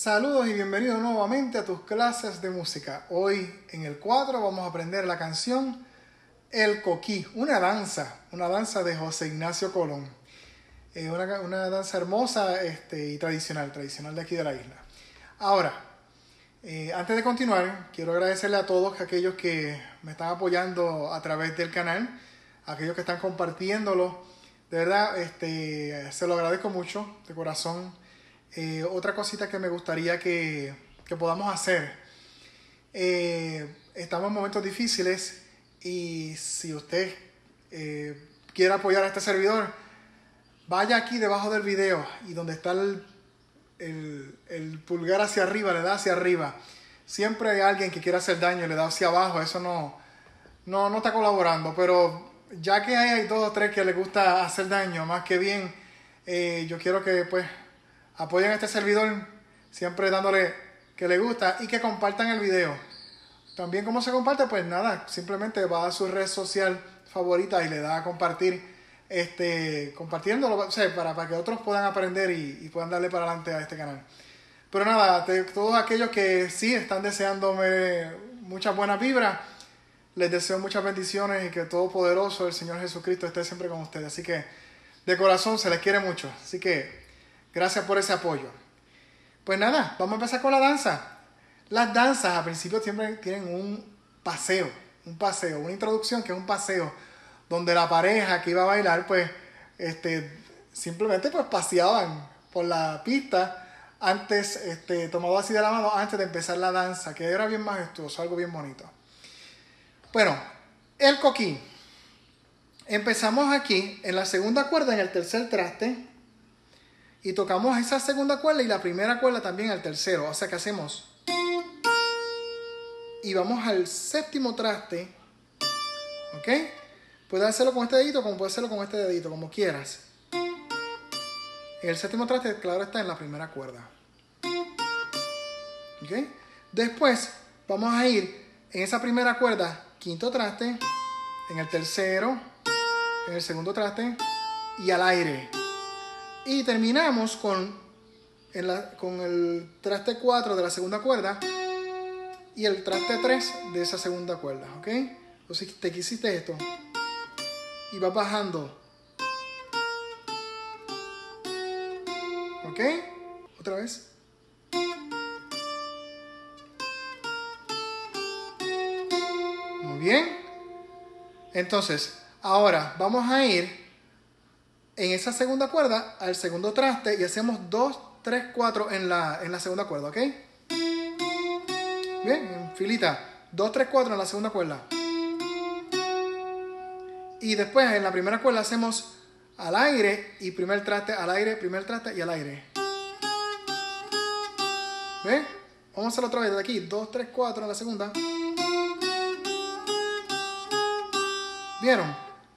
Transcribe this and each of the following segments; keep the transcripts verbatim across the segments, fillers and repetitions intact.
Saludos y bienvenidos nuevamente a tus clases de música. Hoy en el cuatro vamos a aprender la canción El Coquí, una danza, una danza de José Ignacio Colón. Eh, una, una danza hermosa este, y tradicional, tradicional de aquí de la isla. Ahora, eh, antes de continuar, quiero agradecerle a todos aquellos que me están apoyando a través del canal, a aquellos que están compartiéndolo. De verdad, este, se lo agradezco mucho, de corazón. Eh, otra cosita que me gustaría que, que podamos hacer. Eh, estamos en momentos difíciles y si usted eh, quiere apoyar a este servidor, vaya aquí debajo del video y donde está el, el, el pulgar hacia arriba, le da hacia arriba. Siempre hay alguien que quiere hacer daño y le da hacia abajo. Eso no, no, no está colaborando, pero ya que hay, hay dos o tres que les gusta hacer daño, más que bien, eh, yo quiero que pues apoyen a este servidor, siempre dándole que le gusta y que compartan el video. También cómo se comparte, pues nada, simplemente va a su red social favorita y le da a compartir, este, compartiéndolo, o sea, para, para que otros puedan aprender y, y puedan darle para adelante a este canal. Pero nada, de todos aquellos que sí están deseándome muchas buenas vibras, les deseo muchas bendiciones y que Todopoderoso, el Señor Jesucristo, esté siempre con ustedes. Así que de corazón se les quiere mucho. Así que gracias por ese apoyo. Pues nada, vamos a empezar con la danza. Las danzas al principio siempre tienen un paseo, un paseo, una introducción que es un paseo, donde la pareja que iba a bailar, pues, este, simplemente pues paseaban por la pista antes, este, tomado así de la mano antes de empezar la danza, que era bien majestuoso, algo bien bonito. Bueno, el coquí. Empezamos aquí en la segunda cuerda, en el tercer traste. Y tocamos esa segunda cuerda y la primera cuerda también al tercero. O sea que hacemos. Y vamos al séptimo traste. ¿Ok? Puedes hacerlo con este dedito como puedes hacerlo con este dedito, como quieras. En el séptimo traste, claro, está en la primera cuerda. ¿Ok? Después vamos a ir en esa primera cuerda, quinto traste, en el tercero, en el segundo traste y al aire. Y terminamos con, en la, con el traste cuatro de la segunda cuerda y el traste tres de esa segunda cuerda, ¿ok? Entonces te quisiste esto y vas bajando, ¿ok? Otra vez. Muy bien. Entonces, ahora vamos a ir en esa segunda cuerda al segundo traste y hacemos dos, tres, cuatro en la, en la segunda cuerda, ¿ok? Bien, en filita. dos, tres, cuatro en la segunda cuerda. Y después en la primera cuerda hacemos al aire y primer traste, al aire, primer traste y al aire. ¿Ven? Vamos a hacerlo otra vez de aquí. dos, tres, cuatro en la segunda. ¿Vieron?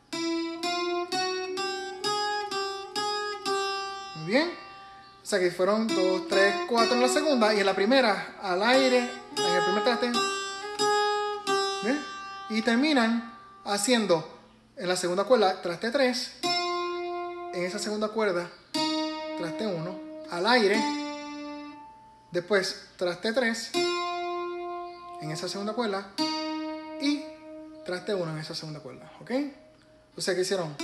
Muy bien. O sea que fueron dos, tres, cuatro en la segunda y en la primera al aire, en el primer traste. ¿Ven? Y terminan haciendo en la segunda cuerda traste tres, en esa segunda cuerda traste uno, al aire, después traste tres, en esa segunda cuerda y traste uno en esa segunda cuerda, ¿ok? O sea que hicieron.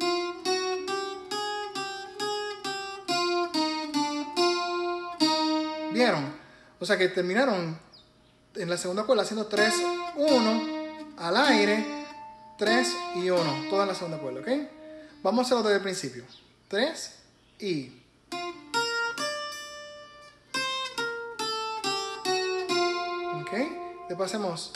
¿Vieron? O sea que terminaron en la segunda cuerda haciendo tres, uno, al aire, tres y uno. Toda la segunda cuerda, ¿ok? Vamos a hacerlo desde el principio. tres y. ¿Ok? Después hacemos.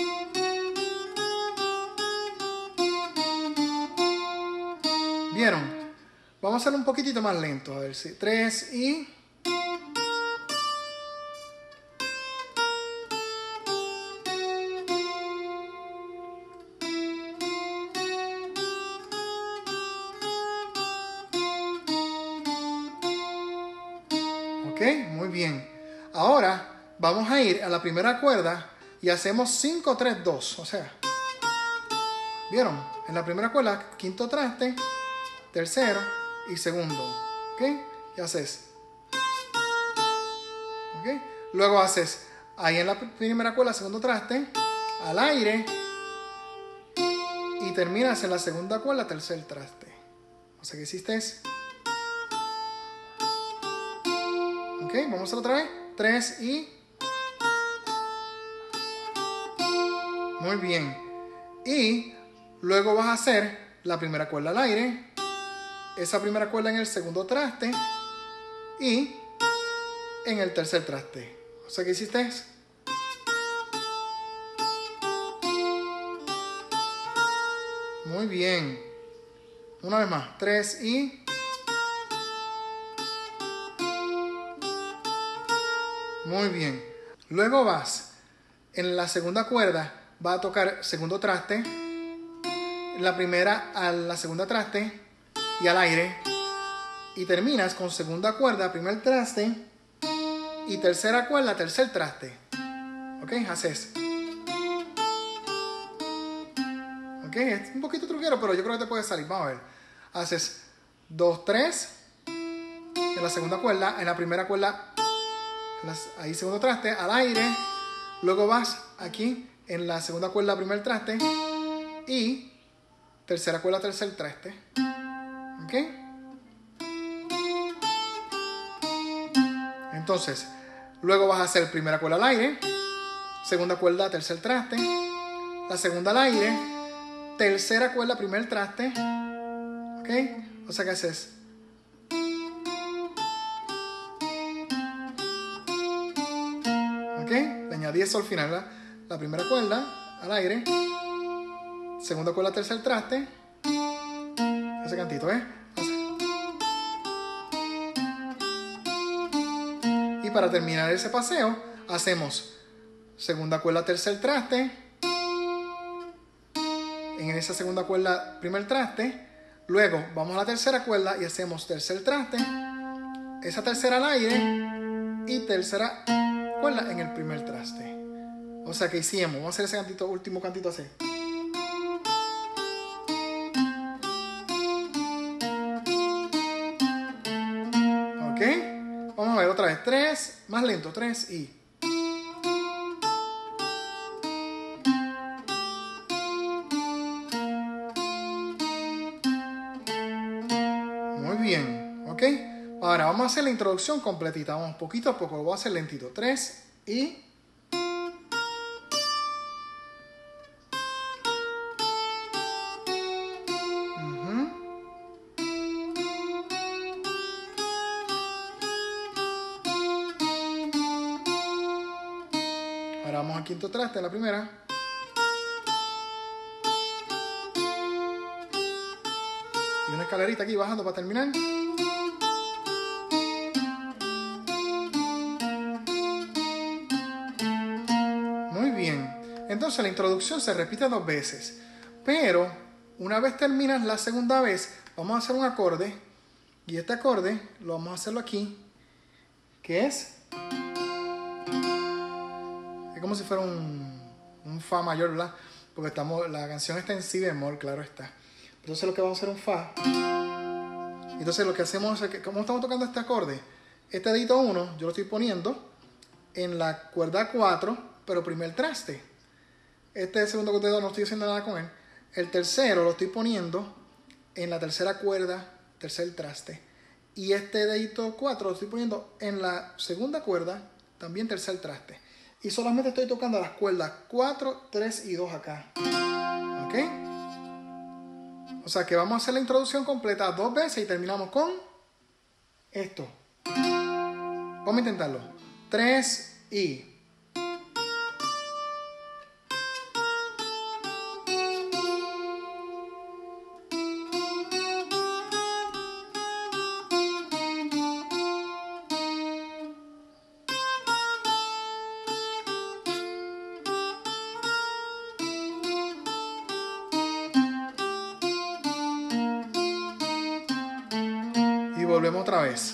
¿Vieron? Vamos a hacerlo un poquitito más lento. A ver si. tres y. Ok, muy bien. Ahora vamos a ir a la primera cuerda y hacemos cinco, tres, dos. O sea, ¿vieron? En la primera cuerda, quinto traste, tercero y segundo. ¿Ok? Y haces. Luego haces ahí en la primera cuerda, segundo traste, al aire, y terminas en la segunda cuerda, tercer traste. O sea que hiciste es. Ok, vamos a hacer otra vez. tres y. Muy bien. Y luego vas a hacer la primera cuerda al aire, esa primera cuerda en el segundo traste y en el tercer traste. O sea que hiciste es. Muy bien. Una vez más. tres y. Muy bien. Luego vas en la segunda cuerda, va a tocar segundo traste, la primera a la segunda traste y al aire, y terminas con segunda cuerda, primer traste, y tercera cuerda, tercer traste. Ok, haces. Ok, es un poquito truquero, pero yo creo que te puede salir. Vamos a ver. Haces dos, tres en la segunda cuerda, en la primera cuerda, ahí segundo traste, al aire. Luego vas aquí en la segunda cuerda, primer traste, y tercera cuerda, tercer traste. ¿Ok? Entonces, luego vas a hacer primera cuerda al aire, segunda cuerda, tercer traste, la segunda al aire, tercera cuerda, primer traste. ¿Ok? O sea que haces. ¿Ok? Le añadí eso al final, ¿verdad? La primera cuerda al aire, segunda cuerda, tercer traste, ese cantito, ¿eh? Y para terminar ese paseo, hacemos segunda cuerda, tercer traste, en esa segunda cuerda, primer traste, luego vamos a la tercera cuerda y hacemos tercer traste, esa tercera al aire y tercera cuerda en el primer traste. O sea que hicimos, vamos a hacer ese cantito, último cantito así. Ok, vamos a ver otra vez, tres, más lento, tres y. Muy bien, ok. Ahora vamos a hacer la introducción completita, vamos poquito a poco, lo voy a hacer lentito, tres y. Ahora vamos al quinto traste, la primera. Y una escalerita aquí bajando para terminar. Muy bien. Entonces la introducción se repite dos veces. Pero una vez terminas la segunda vez, vamos a hacer un acorde. Y este acorde lo vamos a hacerlo aquí. Que es... Es como si fuera un, un fa mayor, ¿verdad? Porque estamos, la canción está en si bemol, claro está. Entonces lo que vamos a hacer es un fa. Entonces lo que hacemos es que, como estamos tocando este acorde, este dedito uno yo lo estoy poniendo en la cuerda cuatro, pero primer traste. Este segundo dedo no estoy haciendo nada con él. El tercero lo estoy poniendo en la tercera cuerda, tercer traste. Y este dedito cuatro lo estoy poniendo en la segunda cuerda, también tercer traste. Y solamente estoy tocando las cuerdas cuatro, tres y dos acá. ¿Ok? O sea que vamos a hacer la introducción completa dos veces y terminamos con esto. Vamos a intentarlo. tres y. Y volvemos otra vez.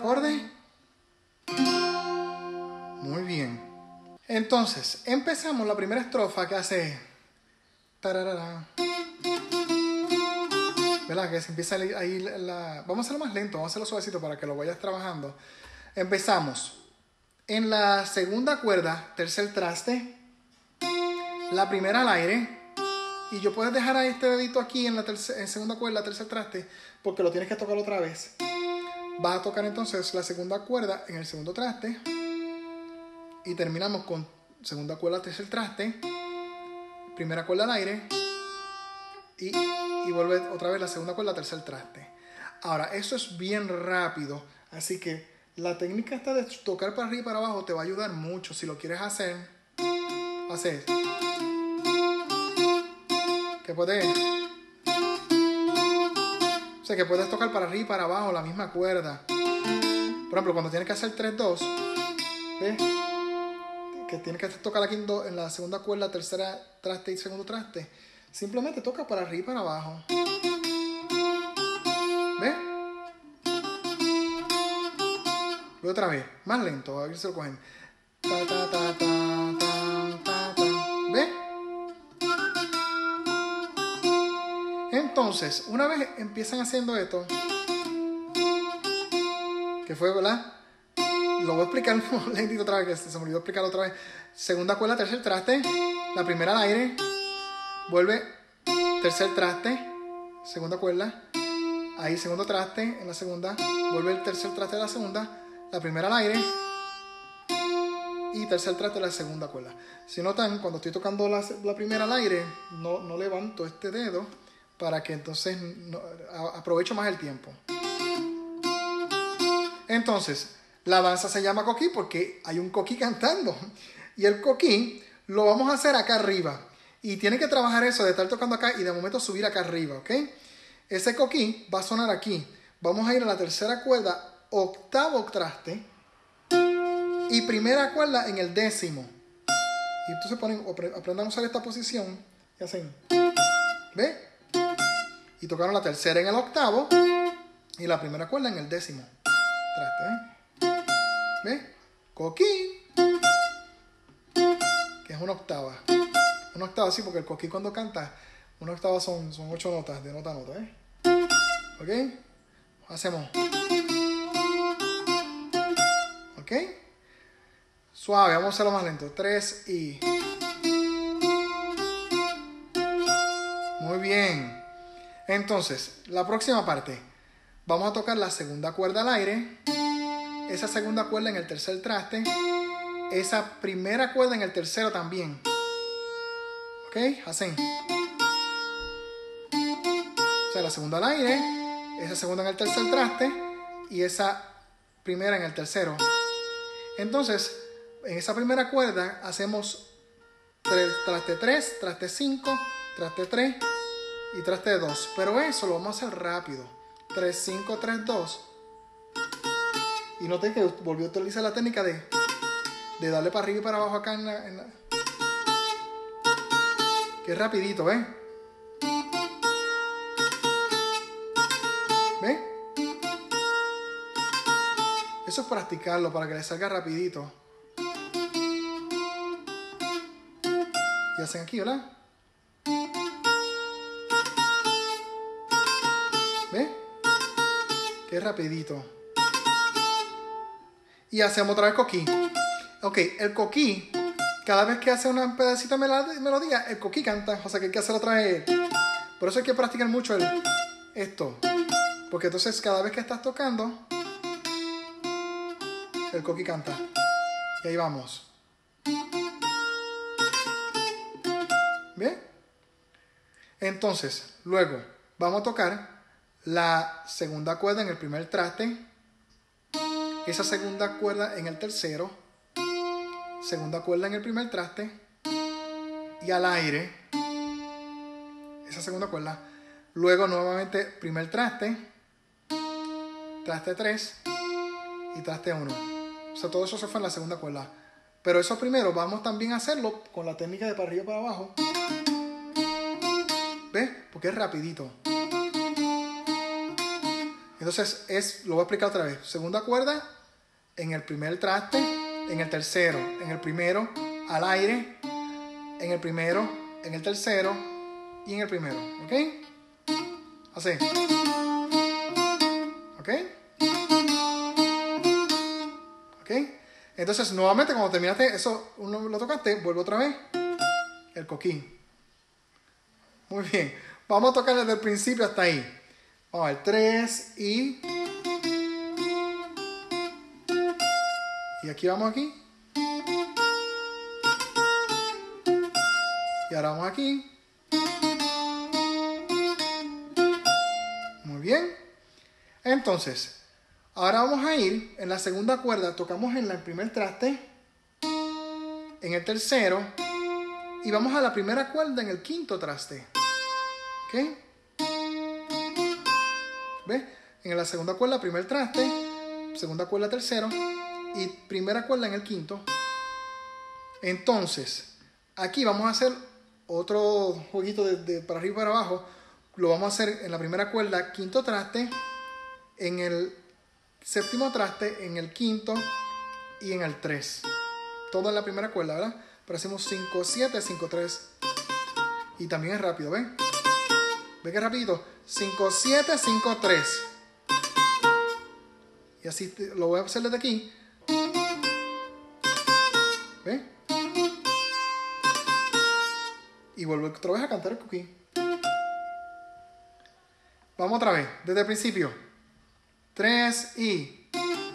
acorde. Muy bien. Entonces, empezamos la primera estrofa que hace... tararara. ¿Verdad? Que se empieza ahí la... Vamos a hacerlo más lento, vamos a hacerlo suavecito para que lo vayas trabajando. Empezamos. En la segunda cuerda, tercer traste. La primera al aire. Y yo puedes dejar ahí este dedito aquí en la tercer, en segunda cuerda, tercer traste, porque lo tienes que tocar otra vez. Vas a tocar entonces la segunda cuerda en el segundo traste. Y terminamos con segunda cuerda, tercer traste. Primera cuerda al aire. Y, y vuelve otra vez la segunda cuerda, tercer traste. Ahora, eso es bien rápido. Así que la técnica esta de tocar para arriba y para abajo te va a ayudar mucho. Si lo quieres hacer, haces. Que puedes... O sea, que puedes tocar para arriba y para abajo la misma cuerda. Por ejemplo, cuando tienes que hacer tres dos, ¿ves? Que tienes que tocar aquí en, do, en la segunda cuerda, tercera traste y segundo traste. Simplemente toca para arriba y para abajo. ¿Ves? Voy otra vez, más lento, a ver si lo cogen. Ta, ta, ta, ta, ta, ta, ta. ¿Ves? Entonces, una vez empiezan haciendo esto, que fue, ¿verdad? Lo voy a explicar lentito otra vez, que se me olvidó explicarlo otra vez. Segunda cuerda, tercer traste. La primera al aire. Vuelve tercer traste. Segunda cuerda. Ahí segundo traste en la segunda. Vuelve el tercer traste de la segunda. La primera al aire. Y tercer traste de la segunda cuerda. Si notan, cuando estoy tocando la, la primera al aire, no, no levanto este dedo para que entonces no, a, aprovecho más el tiempo. Entonces, la danza se llama coquí porque hay un coquí cantando. Y el coquí lo vamos a hacer acá arriba. Y tiene que trabajar eso de estar tocando acá y de momento subir acá arriba, ¿ok? Ese coquí va a sonar aquí. Vamos a ir a la tercera cuerda, octavo traste. Y primera cuerda en el décimo. Y entonces ponen, aprendan a usar esta posición. Y hacen. ¿Ve? Y tocaron la tercera en el octavo. Y la primera cuerda en el décimo traste, ¿eh? ¿Ves? Coquí. Que es una octava. Una octava, sí, porque el coquí cuando canta, una octava son, son ocho notas, de nota a nota, ¿eh? ¿Ok? Hacemos. ¿Ok? Suave, vamos a hacerlo más lento. Tres y... Muy bien. Entonces, la próxima parte. Vamos a tocar la segunda cuerda al aire. Esa segunda cuerda en el tercer traste. Esa primera cuerda en el tercero también. ¿Ok? Hacen. O sea, la segunda al aire. Esa segunda en el tercer traste. Y esa primera en el tercero. Entonces, en esa primera cuerda hacemos traste tres, traste cinco, traste tres y traste dos. Pero eso lo vamos a hacer rápido. tres, cinco, tres, dos. Y noten que volvió a utilizar la técnica de, de darle para arriba y para abajo acá en la... En la... Que es rapidito, ¿ven? ¿Ven? Eso es practicarlo para que le salga rapidito. Y hacen aquí, ¿verdad? ¿Ven? Que es rapidito. Y hacemos otra vez coquí. Ok, el coquí, cada vez que hace una pedacita de melodía, el coquí canta. O sea que hay que hacer otra vez. Por eso hay que practicar mucho el, esto. Porque entonces cada vez que estás tocando, el coquí canta. Y ahí vamos. ¿Bien? Entonces, luego vamos a tocar la segunda cuerda en el primer traste. Esa segunda cuerda en el tercero. Segunda cuerda en el primer traste. Y al aire. Esa segunda cuerda. Luego nuevamente primer traste. Traste tres. Y traste uno. O sea, todo eso se fue en la segunda cuerda. Pero eso primero vamos también a hacerlo con la técnica de para arriba y para abajo. ¿Ves? Porque es rapidito. Entonces es, lo voy a explicar otra vez. Segunda cuerda en el primer traste, en el tercero, en el primero, al aire, en el primero, en el tercero y en el primero. ¿Ok? Así. ¿Ok? ¿Ok? Entonces nuevamente cuando terminaste eso, uno lo tocaste, vuelve otra vez el coquí. Muy bien. Vamos a tocar desde el principio hasta ahí. Vamos a ver, tres y... Y aquí vamos aquí. Y ahora vamos aquí. Muy bien. Entonces, ahora vamos a ir en la segunda cuerda. Tocamos en el primer traste. En el tercero. Y vamos a la primera cuerda en el quinto traste. ¿Ok? ¿Ves? En la segunda cuerda, primer traste. Segunda cuerda, tercero. Y primera cuerda en el quinto. Entonces, aquí vamos a hacer otro jueguito de, de para arriba y para abajo. Lo vamos a hacer en la primera cuerda, quinto traste, en el séptimo traste, en el quinto y en el tres. Todo en la primera cuerda, ¿verdad? Pero hacemos cinco, siete, cinco, tres. Y también es rápido, ¿ven? ¿Ven que es rapidito? cinco, siete, cinco, tres. Y así lo voy a hacer desde aquí. ¿Ven? Y vuelvo otra vez a cantar el coquí. Vamos otra vez, desde el principio. Tres y...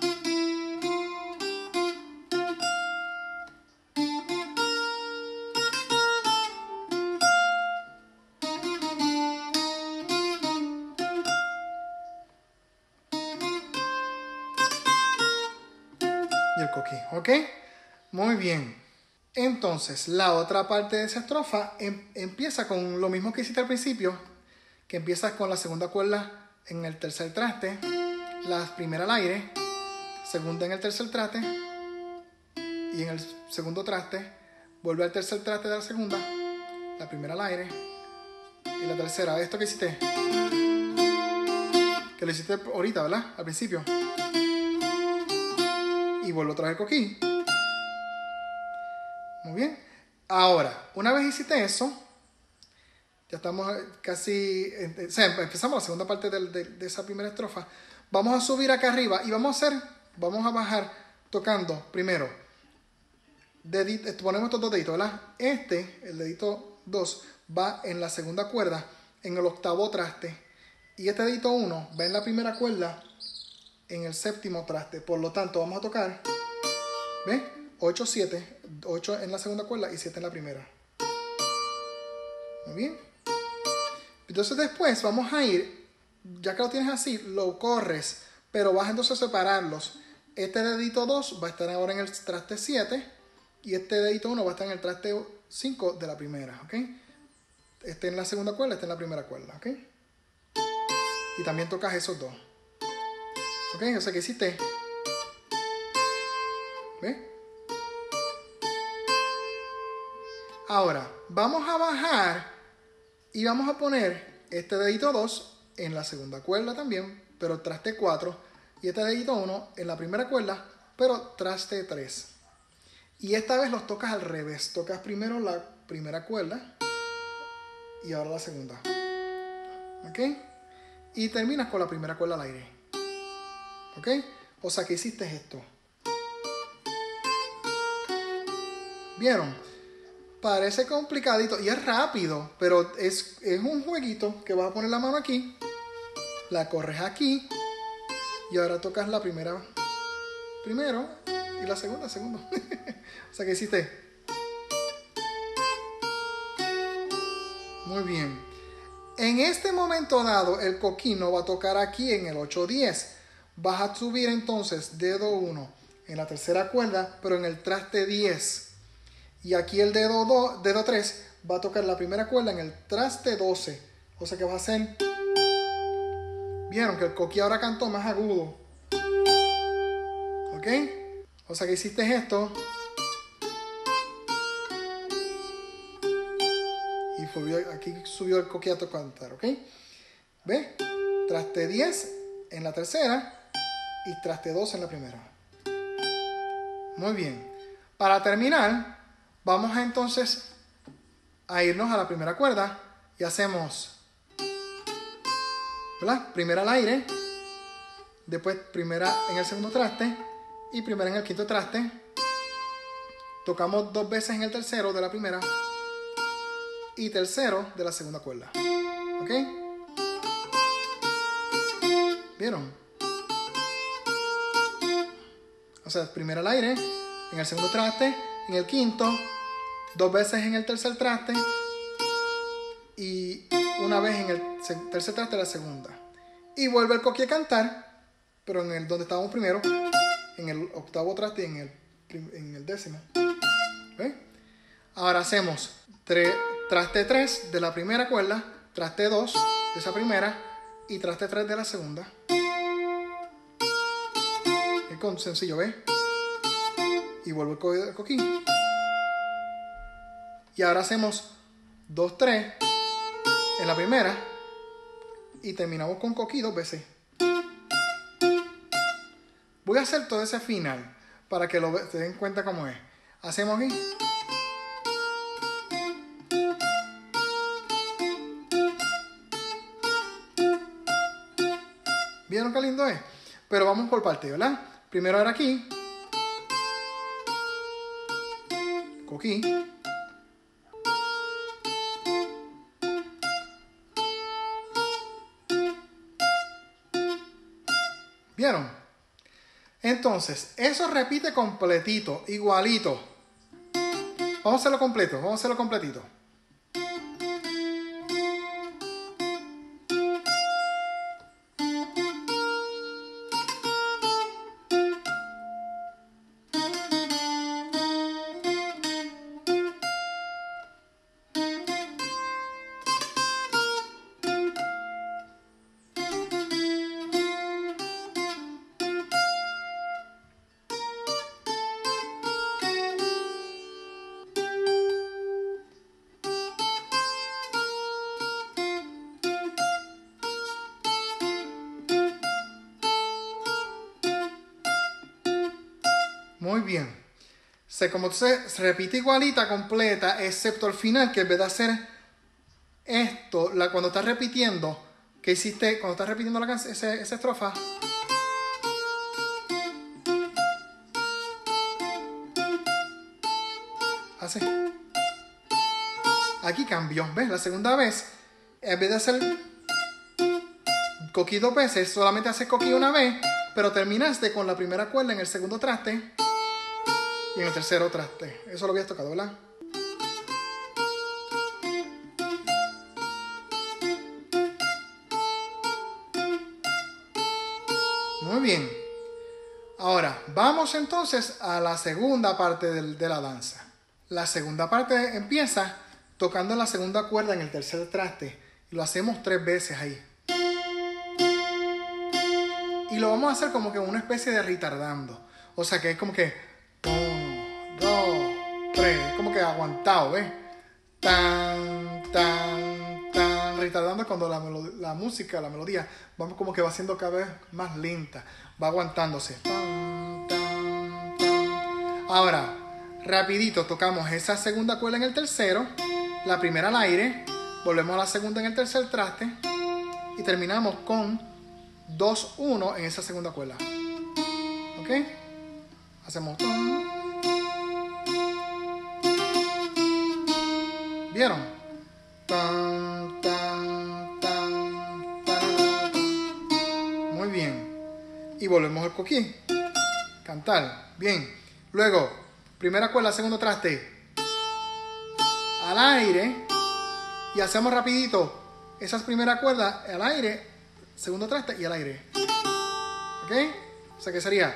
Y el coquí, ¿ok? Muy bien. Entonces, la otra parte de esa estrofa em, empieza con lo mismo que hiciste al principio, que empiezas con la segunda cuerda en el tercer traste, la primera al aire, segunda en el tercer traste, y en el segundo traste, vuelve al tercer traste de la segunda, la primera al aire, y la tercera, esto que hiciste, que lo hiciste ahorita, ¿verdad? Al principio. Y vuelvo otra vez el coquí. Muy bien. Ahora, una vez hiciste eso, ya estamos casi... O sea, empezamos la segunda parte de, de, de esa primera estrofa. Vamos a subir acá arriba y vamos a hacer... Vamos a bajar tocando primero. Dedito, ponemos estos dos deditos, ¿verdad? Este, el dedito dos, va en la segunda cuerda, en el octavo traste. Y este dedito uno va en la primera cuerda, en el séptimo traste. Por lo tanto, vamos a tocar... ¿Ves? ocho, siete, ocho en la segunda cuerda y siete en la primera. Muy bien. Entonces después vamos a ir, ya que lo tienes así, lo corres, pero vas entonces a separarlos. Este dedito dos va a estar ahora en el traste siete y este dedito uno va a estar en el traste cinco de la primera, ¿ok? Este en la segunda cuerda, este en la primera cuerda, ¿ok? Y también tocas esos dos. ¿Ok? O sea que hiciste... ¿Ves? Ahora, vamos a bajar y vamos a poner este dedito dos en la segunda cuerda también, pero traste cuatro. Y este dedito uno en la primera cuerda, pero traste tres. Y esta vez los tocas al revés. Tocas primero la primera cuerda y ahora la segunda. ¿Ok? Y terminas con la primera cuerda al aire. ¿Ok? O sea que hiciste esto. ¿Vieron? Parece complicadito y es rápido, pero es, es un jueguito que vas a poner la mano aquí, la corres aquí y ahora tocas la primera primero y la segunda segundo. O sea que hiciste. Muy bien. En este momento dado, el coquino va a tocar aquí en el ocho diez. Vas a subir entonces dedo uno en la tercera cuerda, pero en el traste diez. Y aquí el dedo, dos, dedo tres va a tocar la primera cuerda en el traste doce. O sea que va a hacer... Vieron que el coquí ahora cantó más agudo. ¿Ok? O sea que hiciste esto. Y subió, aquí subió el coquí a cantar. ¿Ok? ¿Ves? Traste diez en la tercera y traste dos en la primera. Muy bien. Para terminar, vamos a entonces a irnos a la primera cuerda y hacemos, ¿verdad? Primera al aire, después primera en el segundo traste y primera en el quinto traste. Tocamos dos veces en el tercero de la primera y tercero de la segunda cuerda. ¿Ok? ¿Vieron? O sea, primera al aire, en el segundo traste, en el quinto, dos veces en el tercer traste y una vez en el tercer traste de la segunda. Y vuelve el coqui a cantar, pero en el donde estábamos primero, en el octavo traste y en el, en el décimo. ¿Okay? Ahora hacemos tre, traste tres de la primera cuerda, traste dos de esa primera y traste tres de la segunda. Es con sencillo, ¿ves? Y vuelvo el, co el coquí. Y ahora hacemos dos tres en la primera y terminamos con coquí dos veces. Voy a hacer todo ese final para que lo se den cuenta cómo es. Hacemos aquí. ¿Vieron qué lindo es? Pero vamos por parte, ¿verdad? Primero era aquí. Coquí. ¿Vieron? Entonces, eso repite completito, igualito. Vamos a hacerlo completo, vamos a hacerlo completito. Muy bien. Se, como se, se repite igualita, completa, excepto al final, que en vez de hacer esto, la, cuando estás repitiendo, que hiciste, cuando estás repitiendo la canción, esa, esa estrofa, hace. Aquí cambió, ¿ves? La segunda vez, en vez de hacer coquí dos veces, solamente haces coquí una vez, pero terminaste con la primera cuerda en el segundo traste y en el tercero traste. Eso lo habías tocado, ¿verdad? Muy bien. Ahora, vamos entonces a la segunda parte de, de la danza. La segunda parte empieza tocando la segunda cuerda en el tercer traste. Y lo hacemos tres veces ahí. Y lo vamos a hacer como que una especie de retardando. O sea que es como que uno, dos, tres. Como que aguantado, ¿ves? Tan, tan, tan. Retardando cuando la, la música, la melodía, vamos como que va siendo cada vez más lenta. Va aguantándose. Tan, tan, tan. Ahora, rapidito tocamos esa segunda cuerda en el tercero. La primera al aire. Volvemos a la segunda en el tercer traste. Y terminamos con dos uno en esa segunda cuerda. ¿Ok? Hacemos. ¿Vieron? Tan, tan, tan, tan. Muy bien. Y volvemos al coquí. Cantar. Bien. Luego, primera cuerda, segundo traste. Al aire. Y hacemos rapidito esas primeras cuerdas al aire. Segundo traste y al aire. ¿Ok? O sea que sería.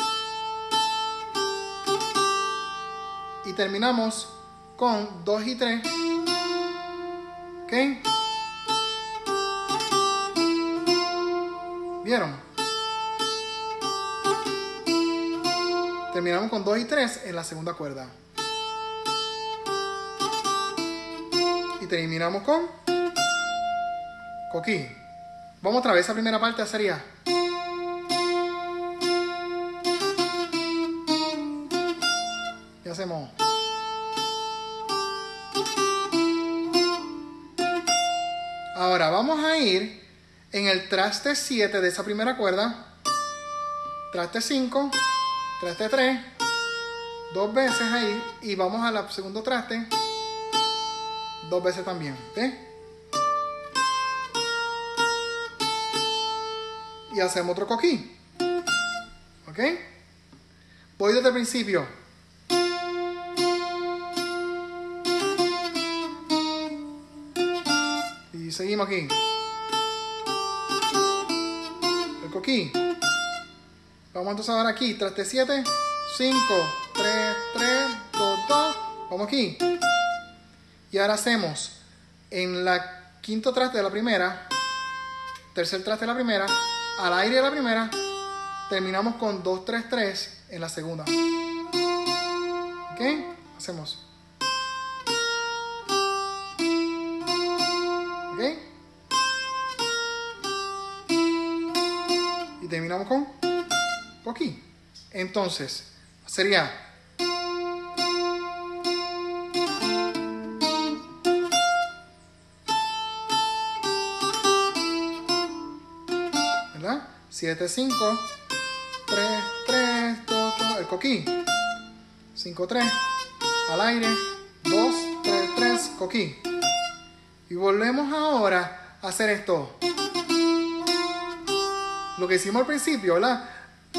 Y terminamos con dos y tres. ¿Ok? ¿Vieron? Terminamos con dos y tres en la segunda cuerda. Y terminamos con coquí. Vamos otra vez, esa primera parte sería. Y hacemos. Ahora vamos a ir en el traste siete de esa primera cuerda. Traste cinco, traste tres, dos veces ahí. Y vamos al segundo traste, dos veces también. ¿Ves? Y hacemos otro coquí. ¿Ok? Voy desde el principio. Y seguimos aquí. El coquí. Vamos entonces ahora aquí. Traste siete, cinco, tres, tres, dos, dos. Vamos aquí. Y ahora hacemos en la quinto traste de la primera, tercer traste de la primera, al aire de la primera, terminamos con dos, tres, tres en la segunda. ¿Ok? Hacemos. ¿Ok? Y terminamos con coquí. Entonces, sería. ¿Verdad? siete, cinco, tres, tres, dos, dos, el coquí. cinco, tres, al aire, dos, tres, tres, coquí. Y volvemos ahora a hacer esto. Lo que hicimos al principio, ¿verdad?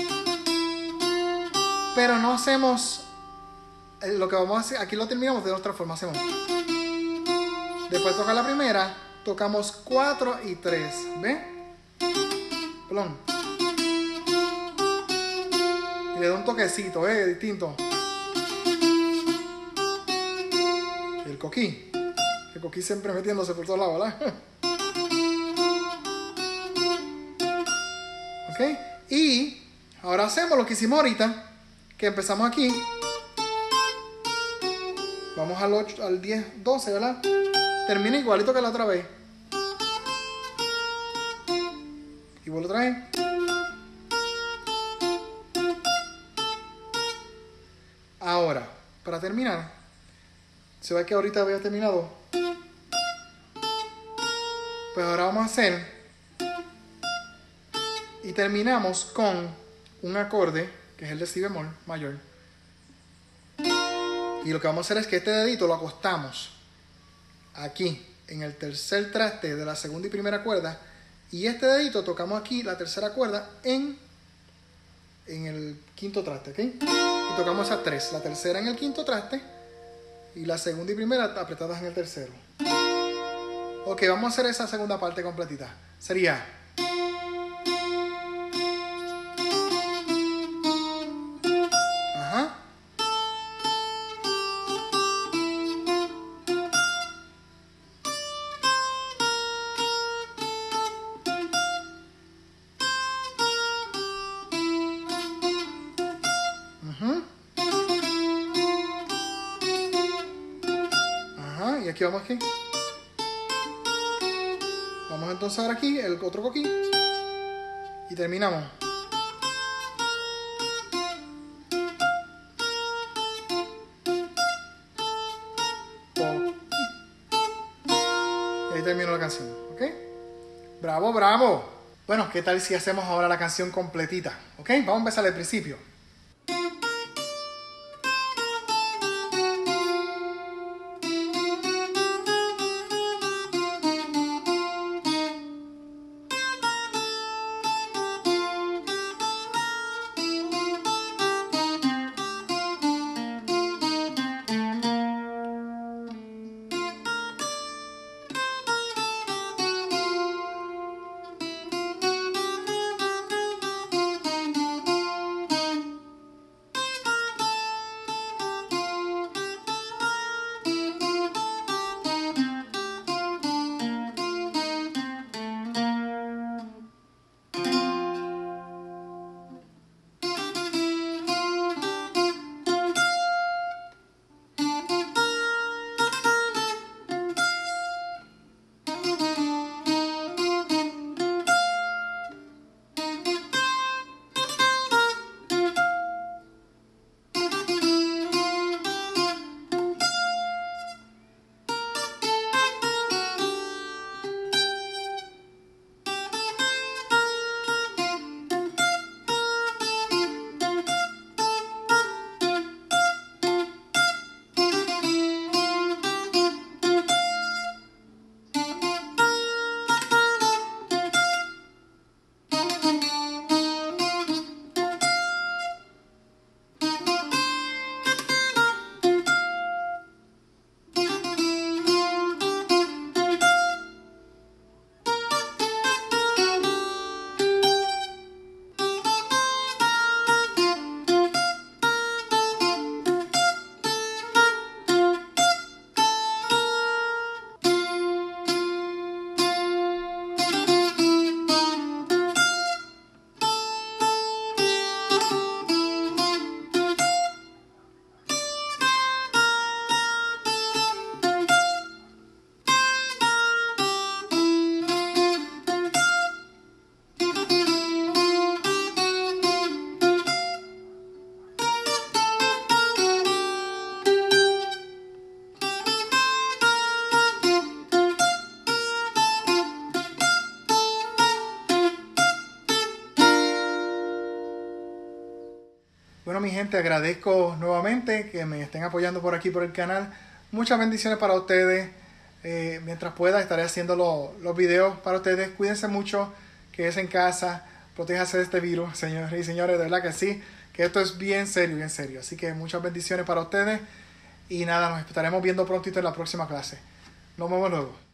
Pero no hacemos lo que vamos a hacer. Aquí lo terminamos de otra forma. Hacemos. Después toca la primera, tocamos cuatro y tres. ¿Ves? Perdón. Y le doy un toquecito, ¿eh? Distinto. El coquí. El coquí siempre metiéndose por todos lados, ¿verdad? ¿Ok? Y ahora hacemos lo que hicimos ahorita, que empezamos aquí. Vamos al ocho, al diez, doce, ¿verdad? Termina igualito que la otra vez. Y vuelvo otra vez. Ahora, para terminar, se ve que ahorita había terminado. Pues ahora vamos a hacer. Y terminamos con un acorde, que es el de si bemol mayor. Y lo que vamos a hacer es que este dedito lo acostamos aquí, en el tercer traste de la segunda y primera cuerda. Y este dedito tocamos aquí la tercera cuerda en, en el quinto traste, ¿ok? Y tocamos esas tres, la tercera en el quinto traste y la segunda y primera apretadas en el tercero. Ok, vamos a hacer esa segunda parte completita. Sería... Ajá. Uh-huh. Ajá, y aquí vamos aquí. Vamos entonces ahora aquí, el otro coquí. Y terminamos. Y ahí terminó la canción, ¿ok? ¡Bravo, bravo! Bueno, ¿qué tal si hacemos ahora la canción completita? ¿Ok? Vamos a empezar al principio. Bueno, mi gente, agradezco nuevamente que me estén apoyando por aquí por el canal. Muchas bendiciones para ustedes. Eh, mientras pueda estaré haciendo lo, los videos para ustedes. Cuídense mucho, quédense en casa, protéjase de este virus, señores y señores, de verdad que sí, que esto es bien serio, bien serio. Así que muchas bendiciones para ustedes y nada, nos estaremos viendo prontito en la próxima clase. Nos vemos luego.